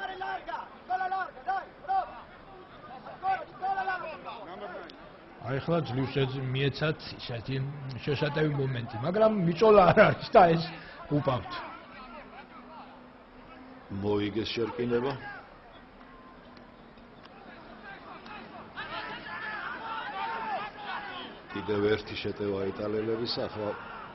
აი ხლა ძლივს მიეცათ ისეთი შესატევი მომენტი, მაგრამ მიწოლა არ არის და ეს უპავთ. მოიგეს შერკინება. კიდევ ერთი შეტევა იტალიელების ახლა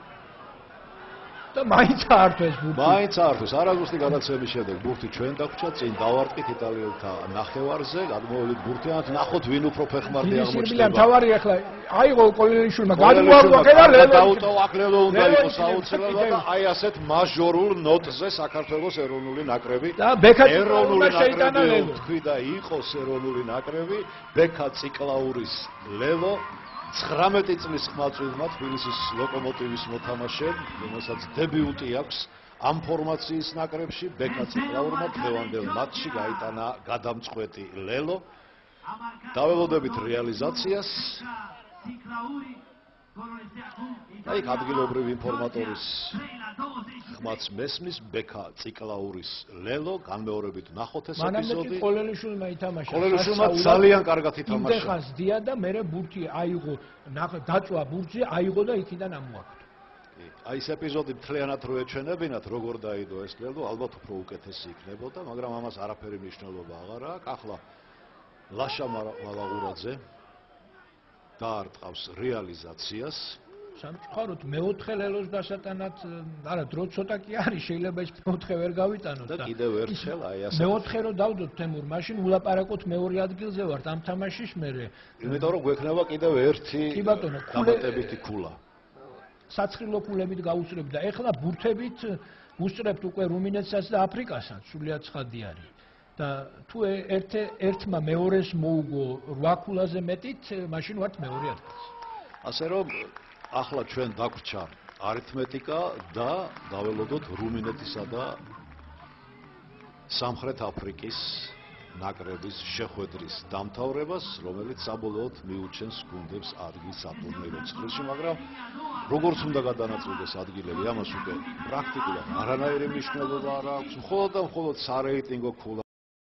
და მაინც აართვეს ბურთი. მაინც აართვეს, არაზუსტი გადაცემის შემდეგ ბურთი ჩვენ დაგვჭა, წინ დავარტყით იტალიელთა ნახევარზე, გადმოვიდით ბურთიანად, ნახოთ ვინ უფრო ფეხმარდი აღმოჩნდება. თავარი ახლა აიღო კოლელიშვილი, გადმოაგდო და ლელო უნდა იყოს აუცილებლად და აი ასეთ მაჟორულ ნოტზე საქართველოს ეროვნული ნაკრები და ბექა ეროვნული ნაკრები თქვი და იყოს ეროვნული ნაკრები, ბექა ციკლაურის ლელო 19 წლის ხმაწვილმა თბილისის ლოკომოტივის მოთამაშემ, რომელსაც დებიუტი აქვს ამ ფორმაციის ნაკრებში, ბექა ციკლაურმა დღევანდელ მატჩში გაიტანა გადამწყვეტი ლელო. დაველოდებით რეალიზაციას. აი ადგილობრივი ინფორმატორის ხმაც მესმის ბექა ციკლაურის ლელო განმეორებით ნახოთ ეს ეპიზოდი. კოლელიშვილმა ითამაშა. კოლელიშვილმა ძალიან კარგად ითამაშა. იმდეხანს დია და მერე ბურთი აიღო, დაწვა ბურთზე, აიღო და იქიდან ამოაქვთ. აი ეს ეპიზოდი მთლიანად რო ეჩვენებინათ, როგორ დაიდო ეს ლელო, ალბათ უფრო უკეთესი იქნებოდა, მაგრამ ამას არაფერი მნიშვნელობა აღარ აქვს. ახლა ლაშა მალაღურაძე დაარტყავს რეალიზაციას. სამწუხაროდ მეოთხე ლელოს დასატანად, არა, დრო ცოტა კი არის, შეიძლება ეს მეოთხე ვერ გავიტანოთ და კიდევ ერთხელ აი ასე. მეოთხე რო დავდოთ თემურ, მაშინ ულაპარაკოთ მეორე ადგილზე ვართ ამ თამაშის მერე. იმიტომ რომ გვექნება კიდევ ერთი დამატებითი ქულა. საცხილო ქულებით გაუსწრებთ და ეხლა ბურთებით უსწრებთ უკვე რუმინეთსაც და აფრიკასაც, სრულიად ცხადი არის. და თუ ერთმა მეორეს მოუგო 8 ქულაზე მეტით, მაშინ ვართ მეორე ადგილზე. ასე რომ ახლა ჩვენ დაგვრჩა არითმეტიკა და დაველოდოთ რუმინეთისა და სამხრეთ აფრიკის ნაკრების შეხვედრის დამთავრებას, რომელიც საბოლოოდ მიუჩენს გუნდებს ადგილს სატურნირო ცხრილში, მაგრამ როგორც უნდა გადანაწილდეს ადგილები, ამას უკვე პრაქტიკულად არანაირი მნიშვნელობა არ აქვს, მხოლოდ და მხოლოდ სარეიტინგო ქულა